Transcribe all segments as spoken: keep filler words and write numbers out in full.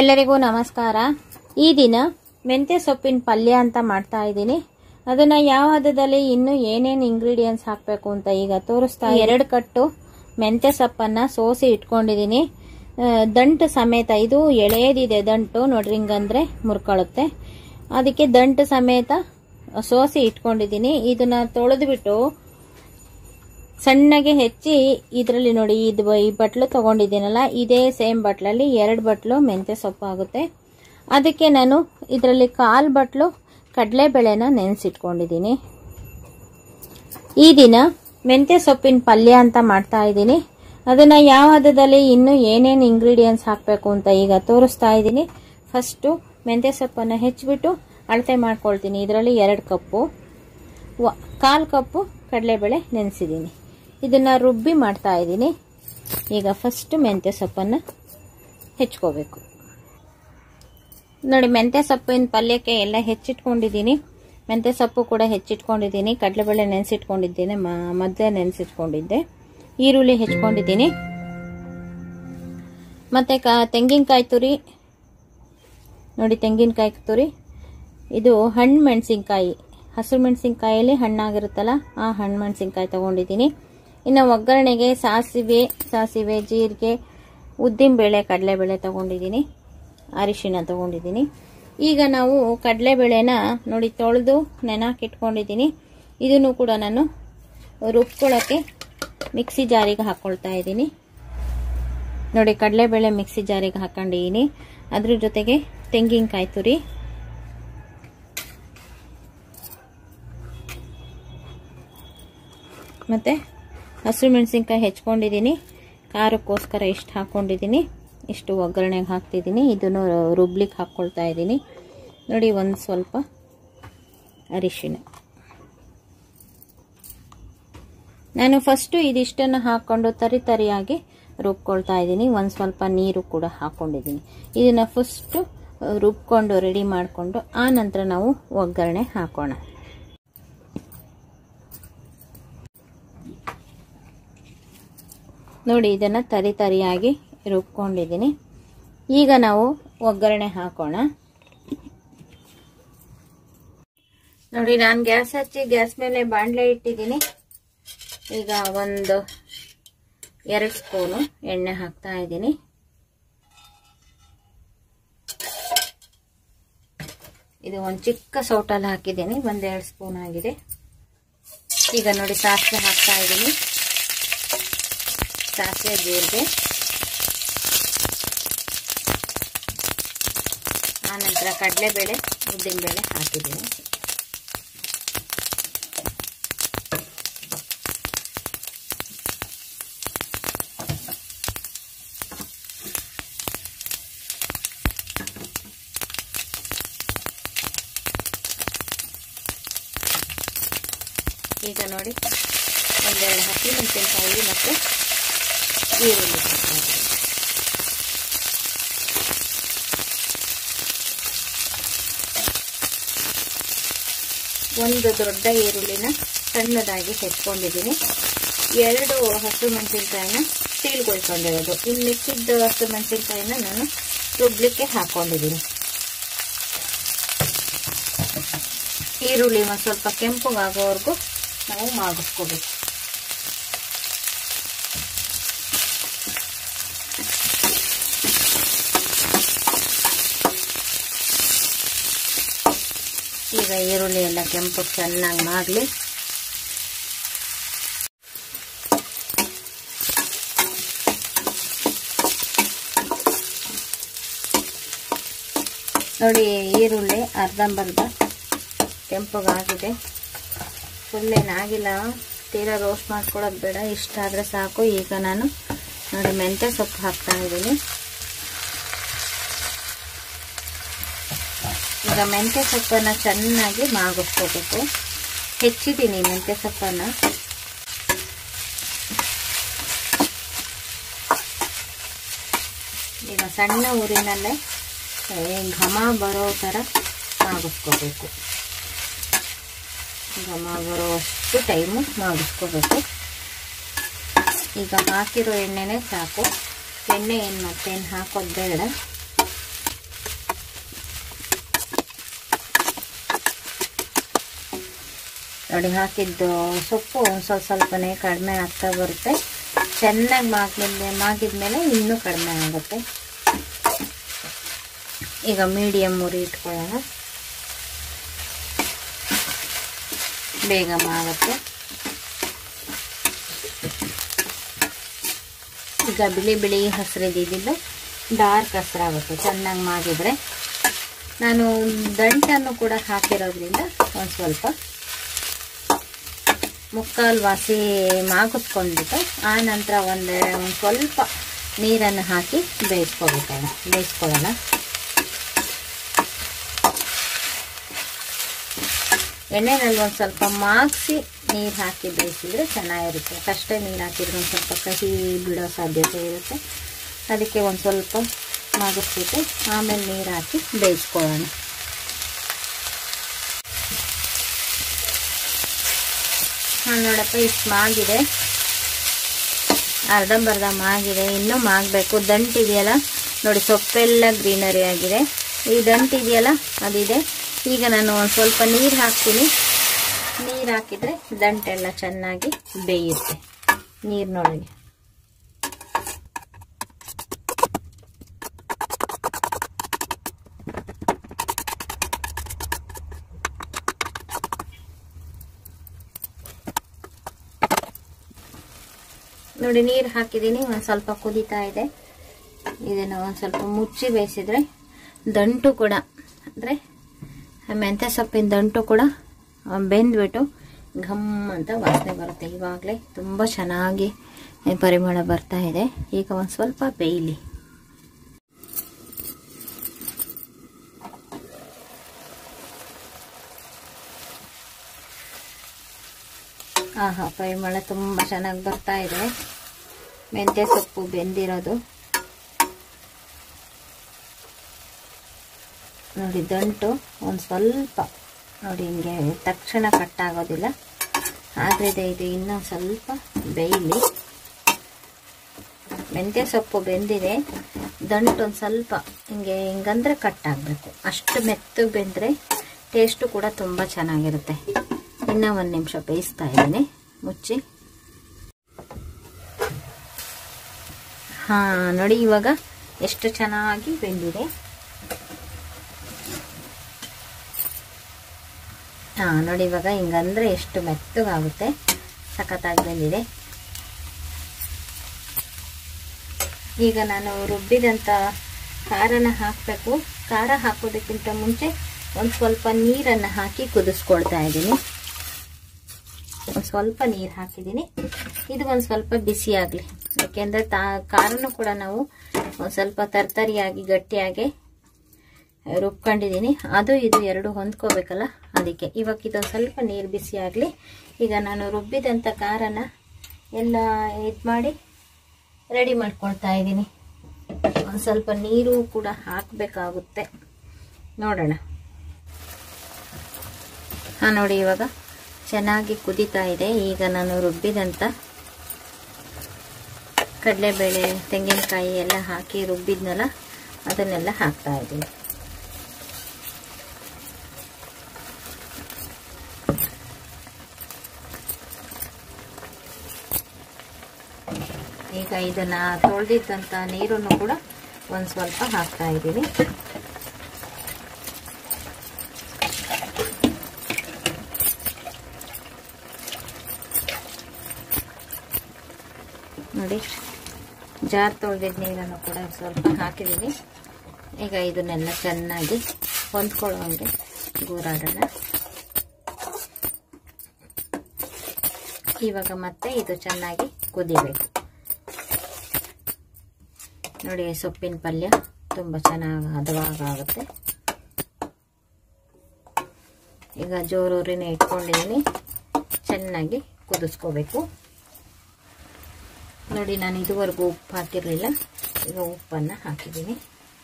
ಎಲ್ಲರಿಗೂ ನಮಸ್ಕಾರ. ಈ ದಿನ ಮೆಂತ್ಯ ಸೊಪ್ಪಿನ ಪಲ್ಯ ಅಂತ ಮಾಡ್ತಾ ಇದ್ದೀನಿ. ಅದನ್ನ ಯಾವ ಹದದಲ್ಲಿ ಇನ್ನು ಏನೇನು ಇಂಗ್ರೀಡಿಯೆಂಟ್ಸ್ ಹಾಕಬೇಕು ಅಂತ ಈಗ ತೋರಿಸ್ತಾ. ಎರಡು ಕಟ್ಟು ಮೆಂತ್ಯ ಸೊಪ್ಪನ್ನ ಸೋಸಿ ಇಟ್ಕೊಂಡಿದ್ದೀನಿ, ದಂಟು ಸಮೇತ. ಇದು ಎಳೆಯದಿದೆ ದಂಟು, ನೋಡ್ರಿ, ಹಿಂಗಂದ್ರೆ ಮುರ್ಕೊಳ್ಳುತ್ತೆ. ಅದಕ್ಕೆ ದಂಟು ಸಮೇತ ಸೋಸಿ ಇಟ್ಕೊಂಡಿದ್ದೀನಿ. ಇದನ್ನ ತೊಳೆದು ಬಿಟ್ಟು ಸಣ್ಣಗೆ ಹೆಚ್ಚಿ ಇದರಲ್ಲಿ ನೋಡಿ, ಇದು ಈ ಬಟ್ಲು ತಗೊಂಡಿದ್ದೀನಲ್ಲ, ಇದೇ ಸೇಮ್ ಬಟ್ಲಲ್ಲಿ ಎರಡು ಬಟ್ಲು ಮೆಂತ್ಯ ಸೊಪ್ಪು ಆಗುತ್ತೆ. ಅದಕ್ಕೆ ನಾನು ಇದರಲ್ಲಿ ಕಾಲು ಬಟ್ಲು ಕಡಲೆಬೇಳೆನ ನೆನೆಸಿಟ್ಕೊಂಡಿದ್ದೀನಿ. ಈ ದಿನ ಮೆಂತ್ಯ ಸೊಪ್ಪಿನ ಪಲ್ಯ ಅಂತ ಮಾಡ್ತಾ ಇದ್ದೀನಿ. ಅದನ್ನ ಯಾವ ಹದದಲ್ಲಿ ಇನ್ನು ಏನೇನು ಇಂಗ್ರೀಡಿಯೆಂಟ್ಸ್ ಹಾಕಬೇಕು ಅಂತ ಈಗ ತೋರಿಸ್ತಾ ಇದ್ದೀನಿ. ಫಸ್ಟು ಮೆಂತ್ಯ ಸೊಪ್ಪನ್ನು ಹೆಚ್ಚಿಬಿಟ್ಟು ಅಳತೆ ಮಾಡ್ಕೊಳ್ತೀನಿ. ಇದರಲ್ಲಿ ಎರಡು ಕಪ್ಪು, ಕಾಲು ಕಪ್ಪು ಕಡಲೆಬೇಳೆ ನೆನೆಸಿದ್ದೀನಿ. ಇದನ್ನ ರುಬ್ಬಿ ಮಾಡ್ತಾ ಇದ್ದೀನಿ. ಈಗ ಫಸ್ಟ್ ಮೆಂತ್ಯ ಸೊಪ್ಪನ್ನು ಹೆಚ್ಕೋಬೇಕು. ನೋಡಿ, ಮೆಂತ್ಯ ಸೊಪ್ಪಿನ ಪಲ್ಯಕ್ಕೆ ಎಲ್ಲ ಹೆಚ್ಚಿಟ್ಕೊಂಡಿದ್ದೀನಿ. ಮೆಂತ್ಯ ಸೊಪ್ಪು ಕೂಡ ಹೆಚ್ಚಿಟ್ಕೊಂಡಿದ್ದೀನಿ. ಕಡಲೆಬೇಳೆ ನೆನೆಸಿಟ್ಕೊಂಡಿದ್ದೀನಿ, ಮೊದಲೇ ನೆನೆಸಿಟ್ಕೊಂಡಿದ್ದೆ. ಈರುಳ್ಳಿ ಹೆಚ್ಕೊಂಡಿದ್ದೀನಿ. ಮತ್ತೆ ಕ ತೆಂಗಿನಕಾಯಿ ತುರಿ ನೋಡಿ, ತೆಂಗಿನಕಾಯಿ ತುರಿ. ಇದು ಹಣ್ಣು ಮೆಣಸಿನ್ಕಾಯಿ, ಹಸಿರು ಮೆಣಸಿನ್ಕಾಯಲ್ಲಿ ಹಣ್ಣಾಗಿರುತ್ತಲ್ಲ, ಆ ಹಣ್ಣು ಮೆಣಸಿನ್ಕಾಯಿ ತಗೊಂಡಿದ್ದೀನಿ. ಇನ್ನು ಒಗ್ಗರಣೆಗೆ ಸಾಸಿವೆ ಸಾಸಿವೆ ಜೀರಿಗೆ, ಉದ್ದಿನಬೇಳೆ, ಕಡಲೆಬೇಳೆ ತಗೊಂಡಿದ್ದೀನಿ, ಅರಿಶಿನ ತಗೊಂಡಿದ್ದೀನಿ. ಈಗ ನಾವು ಕಡಲೆಬೇಳೆನ ನೋಡಿ ತೊಳೆದು ನೆನಾಕಿಟ್ಕೊಂಡಿದ್ದೀನಿ. ಇದನ್ನು ಕೂಡ ನಾನು ರುಬ್ಕೊಳ್ಳೋಕ್ಕೆ ಮಿಕ್ಸಿ ಜಾರಿಗೆ ಹಾಕ್ಕೊಳ್ತಾ ಇದ್ದೀನಿ. ನೋಡಿ, ಕಡಲೆಬೇಳೆ ಮಿಕ್ಸಿ ಜಾರಿಗೆ ಹಾಕೊಂಡಿದ್ದೀನಿ. ಅದ್ರ ಜೊತೆಗೆ ತೆಂಗಿನಕಾಯಿ ತುರಿ, ಮತ್ತೆ ಹಸಿರು ಮೆಣಸಿನ್ಕಾಯಿ ಹೆಚ್ಕೊಂಡಿದ್ದೀನಿ. ಖಾರಕ್ಕೋಸ್ಕರ ಇಷ್ಟು ಹಾಕ್ಕೊಂಡಿದ್ದೀನಿ. ಇಷ್ಟು ಒಗ್ಗರಣೆಗೆ ಹಾಕ್ತಿದ್ದೀನಿ. ಇದನ್ನು ರುಬ್ಲಿಕ್ಕೆ ಹಾಕ್ಕೊಳ್ತಾ ಇದ್ದೀನಿ. ನೋಡಿ, ಒಂದು ಸ್ವಲ್ಪ ಅರಿಶಿನ. ನಾನು ಫಸ್ಟು ಇದಿಷ್ಟನ್ನು ಹಾಕ್ಕೊಂಡು ತರಿ ತರಿಯಾಗಿ ರುಬ್ಕೊಳ್ತಾ ಇದ್ದೀನಿ. ಒಂದು ಸ್ವಲ್ಪ ನೀರು ಕೂಡ ಹಾಕ್ಕೊಂಡಿದ್ದೀನಿ. ಇದನ್ನು ಫಸ್ಟು ರುಬ್ಕೊಂಡು ರೆಡಿ ಮಾಡಿಕೊಂಡು ಆ ನಂತರ ನಾವು ಒಗ್ಗರಣೆ ಹಾಕೋಣ. ನೋಡಿ, ಇದನ್ನು ತರಿ ತರಿಯಾಗಿ ರುಬ್ಕೊಂಡಿದ್ದೀನಿ. ಈಗ ನಾವು ಒಗ್ಗರಣೆ ಹಾಕೋಣ. ನೋಡಿ, ನಾನು ಗ್ಯಾಸ್ ಹಚ್ಚಿ ಗ್ಯಾಸ್ ಮೇಲೆ ಬಾಣಲೆ ಇಟ್ಟಿದ್ದೀನಿ. ಈಗ ಒಂದು ಎರಡು ಸ್ಪೂನು ಎಣ್ಣೆ ಹಾಕ್ತಾ ಇದ್ದೀನಿ. ಇದು ಒಂದು ಚಿಕ್ಕ ಸೌಟಲ್ಲಿ ಹಾಕಿದ್ದೀನಿ, ಒಂದೆರಡು ಸ್ಪೂನ್ ಆಗಿದೆ. ಈಗ ನೋಡಿ, ಸಾಸಿವೆ ಹಾಕ್ತಾ ಇದ್ದೀನಿ. ಸಾಸಿವೆ ಜೀರಿಗೆ, ಆನಂತರ ಕಡಲೆಬೇಳೆ, ಉದ್ದಿನಬೇಳೆ ಹಾಕಿದ್ದೀನಿ. ಈಗ ನೋಡಿ, ಒಂದೆರಡು ಹಸಿಮೆಣಸಿನಕಾಯಿ ಮತ್ತು ಈರುಳ್ಳಿ ಹಾಕ್ತೀನಿ. ಒಂದು ದೊಡ್ಡ ಈರುಳ್ಳಿನ ಸಣ್ಣದಾಗಿ ಹೆಚ್ಕೊಂಡಿದ್ದೀನಿ. ಎರಡು ಹಸಿರು ಮೆಣಸಿನ್ಕಾಯಿನ ಸೀಳ್ಗೊಳ್ಕೊಂಡಿರೋದು. ಇನ್ನು ಮಿಕ್ಕಿದ್ದ ಹಸಿರು ಮೆಣಸಿನ್ಕಾಯಿನ ನಾನು ರುಬ್ಲಿಕ್ಕೆ ಹಾಕೊಂಡಿದ್ದೀನಿ. ಈರುಳ್ಳಿ ಒಂದು ಸ್ವಲ್ಪ ಕೆಂಪಗಾಗೋವರೆಗೂ ನಾವು ಮಾಡಿಸ್ಕೋಬೇಕು. ಈಗ ಈರುಳ್ಳಿ ಎಲ್ಲ ಕೆಂಪು ಚೆನ್ನಾಗಿ ಮಾಡಲಿ. ನೋಡಿ, ಈರುಳ್ಳಿ ಅರ್ಧಂಬರ್ಧ ಕೆಂಪಗಾಗಿದೆ. ಫುಲ್ ಏನಾಗಿಲ್ಲ, ತೀರಾ ರೋಸ್ಟ್ ಮಾಡ್ಕೊಳ್ಳೋದು ಬೇಡ, ಇಷ್ಟ ಆದರೆ ಸಾಕು. ಈಗ ನಾನು ನೋಡಿ ಮೆಂತ್ಯ ಸೊಪ್ಪು ಹಾಕ್ತಾ ಇದ್ದೀನಿ. ಈಗ ಮೆಂತ್ಯ ಸೊಪ್ಪನ್ನು ಚೆನ್ನಾಗಿ ಮಾಗಿಸ್ಕೋಬೇಕು. ಹೆಚ್ಚಿದ್ದೀನಿ ಮೆಂತ್ಯ ಸೊಪ್ಪನ್ನು. ಈಗ ಸಣ್ಣ ಊರಿನಲ್ಲೇ ಘಮ ಬರೋ ಥರ ಮಾಗಿಸ್ಕೋಬೇಕು. ಘಮ ಬರೋಷ್ಟು ಟೈಮು ಮಾಡಿಸ್ಕೋಬೇಕು. ಈಗ ಹಾಕಿರೋ ಎಣ್ಣೆನೇ ಸಾಕು. ಎಣ್ಣೆ ಏನು ಮತ್ತೇನು ಹಾಕೋದು ಬೇಡ. ನೋಡಿ ಹಾಕಿದ್ದು ಸೊಪ್ಪು ಸ್ವಲ್ಪ ಸ್ವಲ್ಪನೇ ಕಡಿಮೆ ಆಗ್ತಾ ಬರುತ್ತೆ. ಚೆನ್ನಾಗಿ ಮಾಗಿದ್ಮೇಲೆ ಮಾಗಿದ್ಮೇಲೆ ಇನ್ನೂ ಕಡಿಮೆ ಆಗುತ್ತೆ. ಈಗ ಮೀಡಿಯಮ್ ಉರಿ ಇಟ್ಕೊಳ್ಳೋಣ, ಬೇಗ ಮಾಗುತ್ತೆ. ಈಗ ಬಿಳಿ ಬಿಳಿ ಹಸಿರಿದ್ದು ಡಾರ್ಕ್ ಹಸಿರಾಗುತ್ತೆ ಚೆನ್ನಾಗಿ ಮಾಗಿದ್ರೆ. ನಾನು ದಂಟನ್ನು ಕೂಡ ಹಾಕಿರೋದ್ರಿಂದ ಒಂದು ಸ್ವಲ್ಪ ಮುಕ್ಕಾಲು ವಾಸಿ ಮಾಗಿಸ್ಕೊಂಡ್ಬಿಟ್ಟು ಆ ನಂತರ ಒಂದು ಒಂದು ಸ್ವಲ್ಪ ನೀರನ್ನು ಹಾಕಿ ಬೇಯಿಸ್ಕೊಳ್ಬೇಕಣ್ಣ ಬೇಯಿಸ್ಕೊಳ್ಳೋಣ. ಎಣ್ಣೆನಲ್ಲಿ ಒಂದು ಸ್ವಲ್ಪ ಮಾಗಿಸಿ ನೀರು ಹಾಕಿ ಬೇಯಿಸಿದ್ರೆ ಚೆನ್ನಾಗಿರುತ್ತೆ. ಅಷ್ಟೇ ನೀರು ಹಾಕಿದ್ರೆ ಒಂದು ಸ್ವಲ್ಪ ಕಹಿ ಬಿಡೋ ಸಾಧ್ಯತೆ ಇರುತ್ತೆ. ಅದಕ್ಕೆ ಒಂದು ಸ್ವಲ್ಪ ಮಾಗಿಸ್ಬಿಟ್ಟು ಆಮೇಲೆ ನೀರು ಹಾಕಿ ಬೇಯಿಸ್ಕೊಳ್ಳೋಣ. ಹಾಂ ನೋಡಪ್ಪ, ಇಷ್ಟು ಮಾಗಿದೆ, ಅರ್ಧಂಬರ್ಧ ಮಾಗಿದೆ, ಇನ್ನೂ ಮಾಗಬೇಕು. ದಂಟಿದೆಯಲ್ಲ ನೋಡಿ, ಸೊಪ್ಪೆಲ್ಲ ಗ್ರೀನರಿ ಆಗಿದೆ. ಈ ದಂಟಿದೆಯಲ್ಲ ಅದಿದೆ. ಈಗ ನಾನು ಒಂದು ಸ್ವಲ್ಪ ನೀರು ಹಾಕ್ತೀನಿ. ನೀರು ಹಾಕಿದರೆ ದಂಟೆಲ್ಲ ಚೆನ್ನಾಗಿ ಬೇಯುತ್ತೆ. ನೀರು ನೋಡಿ, ನೋಡಿ ನೀರು ಹಾಕಿದ್ದೀನಿ. ಒಂದು ಸ್ವಲ್ಪ ಕುದೀತಾ ಇದೆ. ಇದನ್ನು ಒಂದು ಸ್ವಲ್ಪ ಮುಚ್ಚಿ ಬೇಯಿಸಿದ್ರೆ ದಂಟು ಕೂಡ ಅಂದರೆ ಮೆಂತ್ಯ ಸೊಪ್ಪಿನ ದಂಟು ಕೂಡ ಬೆಂದ್ಬಿಟ್ಟು ಘಮ್ ಅಂತ ವಾಸನೆ ಬರುತ್ತೆ. ಇವಾಗಲೇ ತುಂಬ ಚೆನ್ನಾಗಿ ಪರಿಮಳ ಬರ್ತಾ ಇದೆ. ಈಗ ಒಂದು ಸ್ವಲ್ಪ ಬೇಯಲಿ. ಆಹಾ, ಪರಿಮಳ ತುಂಬ ಚೆನ್ನಾಗಿ ಬರ್ತಾ ಇದೆ. ಮೆಂತ್ಯ ಸೊಪ್ಪು ಬೆಂದಿರೋದು ನೋಡಿ. ದಂಟು ಒಂದು ಸ್ವಲ್ಪ ನೋಡಿ ಹಿಂಗೆ ತಕ್ಷಣ ಕಟ್ಟಾಗೋದಿಲ್ಲ, ಆದರೆ ಇದು ಇನ್ನೂ ಸ್ವಲ್ಪ ಬೇಯಲಿ. ಮೆಂತ್ಯ ಸೊಪ್ಪು ಬೆಂದಿದೆ, ದಂಟು ಒಂದು ಸ್ವಲ್ಪ ಹಿಂಗೆ ಹಿಂಗಂದ್ರೆ ಕಟ್ಟಾಗಬೇಕು. ಅಷ್ಟು ಮೆತ್ತಗೆ ಬೆಂದರೆ ಟೇಸ್ಟು ಕೂಡ ತುಂಬ ಚೆನ್ನಾಗಿರುತ್ತೆ. ಇನ್ನೂ ಒಂದು ನಿಮಿಷ ಬೇಯಿಸ್ತಾ ಇದ್ದೀನಿ ಮುಚ್ಚಿ. ಹಾಂ ನೋಡಿ, ಇವಾಗ ಎಷ್ಟು ಚೆನ್ನಾಗಿ ಬೆಂದಿದೆ. ಹಾಂ ನೋಡಿ, ಇವಾಗ ಹಿಂಗಂದ್ರೆ ಎಷ್ಟು ಮೆತ್ತಗಾಗುತ್ತೆ. ಸಖತ್ತಾಗಿ ಬೆಂದಿದೆ. ಈಗ ನಾನು ರುಬ್ಬಿದಂಥ ಖಾರನ ಹಾಕಬೇಕು. ಖಾರ ಹಾಕೋದಕ್ಕಿಂತ ಮುಂಚೆ ಒಂದು ಸ್ವಲ್ಪ ನೀರನ್ನು ಹಾಕಿ ಕುದಿಸ್ಕೊಳ್ತಾ ಇದ್ದೀನಿ. ಒಂದು ಸ್ವಲ್ಪ ನೀರು ಹಾಕಿದ್ದೀನಿ. ಇದು ಒಂದು ಸ್ವಲ್ಪ ಬಿಸಿ ಆಗಲಿ, ಯಾಕೆಂದರೆ ತಾ ಖಾರನೂ ಕೂಡ ನಾವು ಒಂದು ಸ್ವಲ್ಪ ತರ್ತರಿಯಾಗಿ ಗಟ್ಟಿಯಾಗಿ ರುಬ್ಕೊಂಡಿದ್ದೀನಿ. ಅದು ಇದು ಎರಡು ಹೊಂದ್ಕೋಬೇಕಲ್ಲ, ಅದಕ್ಕೆ ಇವಾಗ ಇದೊಂದು ಸ್ವಲ್ಪ ನೀರು ಬಿಸಿ ಆಗಲಿ. ಈಗ ನಾನು ರುಬ್ಬಿದಂಥ ಖಾರನ ಎಲ್ಲ ಇದು ಮಾಡಿ ರೆಡಿ ಮಾಡ್ಕೊಳ್ತಾ ಇದ್ದೀನಿ. ಒಂದು ಸ್ವಲ್ಪ ನೀರು ಕೂಡ ಹಾಕಬೇಕಾಗುತ್ತೆ, ನೋಡೋಣ. ಹಾಂ ನೋಡಿ, ಇವಾಗ ಚೆನ್ನಾಗಿ ಕುದೀತಾ ಇದೆ. ಈಗ ನಾನು ರುಬ್ಬಿದಂಥ ಕಡಲೆಬೇಳೆ, ತೆಂಗಿನಕಾಯಿ ಎಲ್ಲ ಹಾಕಿ ರುಬ್ಬಿದ್ನಲ್ಲ, ಅದನ್ನೆಲ್ಲ ಹಾಕ್ತಾ ಇದ್ದೀನಿ. ಈಗ ಇದನ್ನ ತೊಳೆದಿದ್ದಂಥ ನೀರನ್ನು ಕೂಡ ಒಂದು ಸ್ವಲ್ಪ ಹಾಕ್ತಾ ಇದ್ದೀನಿ. ನೋಡಿ, ಜಾರ್ ತೊಳೆದಿದ್ದ ನೀರನ್ನು ಕೂಡ ಸ್ವಲ್ಪ ಹಾಕಿದ್ದೀನಿ. ಈಗ ಇದನ್ನೆಲ್ಲ ಚೆನ್ನಾಗಿ ಹೊಂದ್ಕೊಳ್ಳೋ ಹಾಗೆ ಗೂರಾಡೋಣ. ಇವಾಗ ಮತ್ತೆ ಇದು ಚೆನ್ನಾಗಿ ಕುದಿಬೇಕು. ನೋಡಿ, ಸೊಪ್ಪಿನ ಪಲ್ಯ ತುಂಬ ಚೆನ್ನಾಗಿ ಹದವಾಗುತ್ತೆ. ಈಗ ಜೋರೂರಿನ ಇಟ್ಕೊಂಡಿದ್ದೀನಿ, ಚೆನ್ನಾಗಿ ಕುದಿಸ್ಕೋಬೇಕು. ನೋಡಿ, ನಾನು ಇದುವರೆಗೂ ಉಪ್ಪು ಹಾಕಿರಲಿಲ್ಲ, ಈಗ ಉಪ್ಪನ್ನು ಹಾಕಿದ್ದೀನಿ.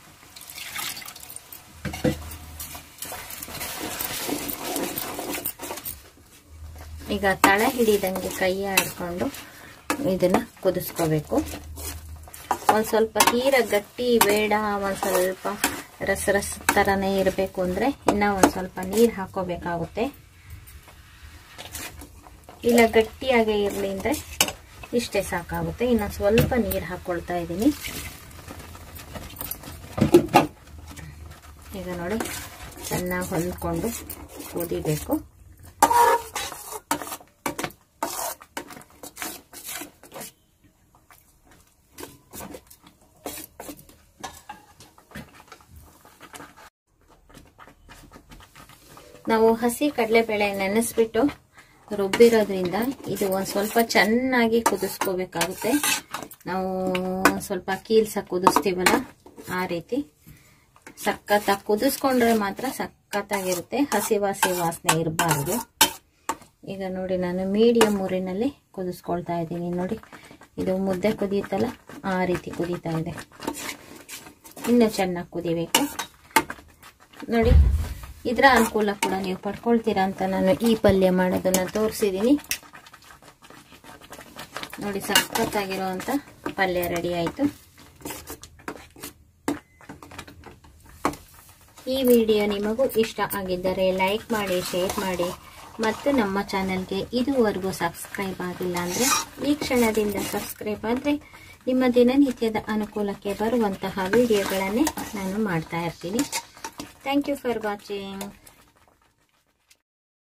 ಈಗ ತಳ ಹಿಡಿದಂಗೆ ಕೈ ಆಡ್ಕೊಂಡು ಇದನ್ನು ಕುದಿಸ್ಕೋಬೇಕು. ಒಂದು ಸ್ವಲ್ಪ ತೀರಾ ಗಟ್ಟಿ ಬೇಡ, ಒಂದು ಸ್ವಲ್ಪ ರಸ ರಸ ಥರನೇ ಇರಬೇಕು ಅಂದರೆ ಇನ್ನೂ ಒಂದು ಸ್ವಲ್ಪ ನೀರು ಹಾಕೋಬೇಕಾಗುತ್ತೆ. ಇಲ್ಲ ಗಟ್ಟಿಯಾಗೇ ಇರಲಿ ಅಂದರೆ ಇಷ್ಟೇ ಸಾಕಾಗುತ್ತೆ. ಇನ್ನು ಸ್ವಲ್ಪ ನೀರು ಹಾಕ್ಕೊಳ್ತಾ ಇದ್ದೀನಿ. ಈಗ ನೋಡಿ ಚೆನ್ನಾಗಿ ಹೊಂದ್ಕೊಂಡು ಕುದಿಬೇಕು. ನಾವು ಹಸಿ ಕಡಲೆಬೇಳೆ ನೆನೆಸ್ಬಿಟ್ಟು ರುಬ್ಬಿರೋದ್ರಿಂದ ಇದು ಒಂದು ಸ್ವಲ್ಪ ಚೆನ್ನಾಗಿ ಕುದಿಸ್ಕೋಬೇಕಾಗುತ್ತೆ. ನಾವು ಸ್ವಲ್ಪ ಕೀಲ್ಸ ಕುದಿಸ್ತೀವಲ್ಲ ಆ ರೀತಿ ಸಖತ್ತಾಗಿ ಕುದಿಸ್ಕೊಂಡ್ರೆ ಮಾತ್ರ ಸಖತ್ತಾಗಿರುತ್ತೆ. ಹಸಿ ವಾಸಿ ವಾಸನೆ ಇರಬಾರ್ದು. ಈಗ ನೋಡಿ ನಾನು ಮೀಡಿಯಂ ಊರಿನಲ್ಲಿ ಕುದಿಸ್ಕೊಳ್ತಾ ಇದ್ದೀನಿ. ನೋಡಿ ಇದು ಮುದ್ದೆ ಕುದಿಯುತ್ತಲ್ಲ ಆ ರೀತಿ ಕುದೀತಾ ಇದೆ. ಇನ್ನೂ ಚೆನ್ನಾಗಿ ಕುದಿಬೇಕು. ನೋಡಿ ಇದರ ಅನುಕೂಲ ಕೂಡ ನೀವು ಪಡ್ಕೊಳ್ತೀರಾ ಅಂತ ನಾನು ಈ ಪಲ್ಯ ಮಾಡೋದನ್ನ ತೋರಿಸಿದ್ದೀನಿ. ನೋಡಿ ಸಖತ್ತಾಗಿರುವಂಥ ಪಲ್ಯ ರೆಡಿ ಆಯಿತು. ಈ ವಿಡಿಯೋ ನಿಮಗೂ ಇಷ್ಟ ಆಗಿದ್ದರೆ ಲೈಕ್ ಮಾಡಿ, ಶೇರ್ ಮಾಡಿ ಮತ್ತು ನಮ್ಮ ಚಾನಲ್ಗೆ ಇದುವರೆಗೂ ಸಬ್ಸ್ಕ್ರೈಬ್ ಆಗಿಲ್ಲ ಅಂದರೆ ಈ ಕ್ಷಣದಿಂದ ಸಬ್ಸ್ಕ್ರೈಬ್ ಆದರೆ ನಿಮ್ಮ ದಿನನಿತ್ಯದ ಅನುಕೂಲಕ್ಕೆ ಬರುವಂತಹ ವಿಡಿಯೋಗಳನ್ನೇ ನಾನು ಮಾಡ್ತಾ ಇರ್ತೀನಿ. Thank you for watching.